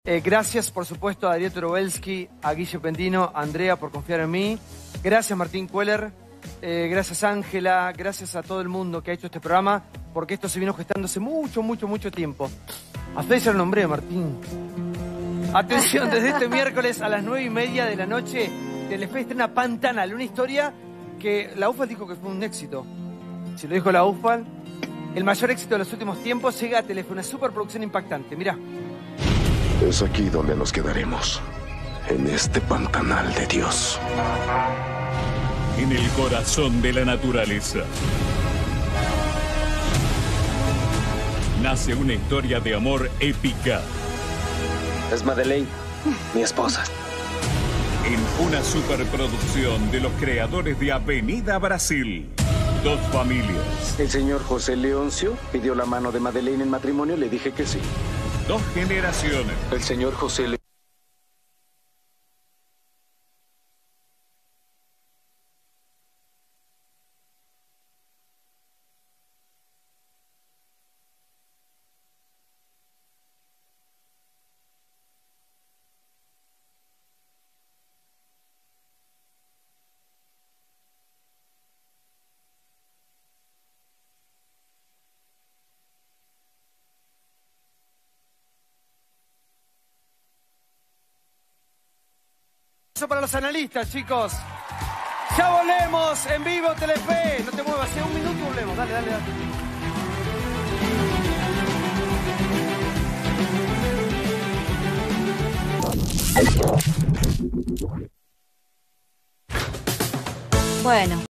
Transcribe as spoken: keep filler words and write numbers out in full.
Eh, gracias, por supuesto, a Adrián Turobelski, a Guille Pendino, a Andrea por confiar en mí. Gracias, Martín Cueller. Eh, gracias, Ángela. Gracias a todo el mundo que ha hecho este programa, porque esto se vino gestando hace mucho, mucho, mucho tiempo. A ustedes ya lo nombré, Martín. Atención, desde este miércoles a las nueve y media de la noche, Telefe estrena Pantanal, una historia que la U F A L dijo que fue un éxito. Si lo dijo la U F A L, el mayor éxito de los últimos tiempos, llega a Telefe, una superproducción impactante. Mirá. Es aquí donde nos quedaremos, en este pantanal de Dios. En el corazón de la naturaleza nace una historia de amor épica. Es Madeleine, mi esposa. En una superproducción de los creadores de Avenida Brasil. Dos familias. El señor José Leoncio pidió la mano de Madeleine en matrimonio, le dije que sí. Dos generaciones. El señor José Leoncio. Eso para los analistas, chicos. Ya volvemos en vivo, Telefe. No te muevas, en un minuto y volvemos. Dale, dale, dale. Bueno.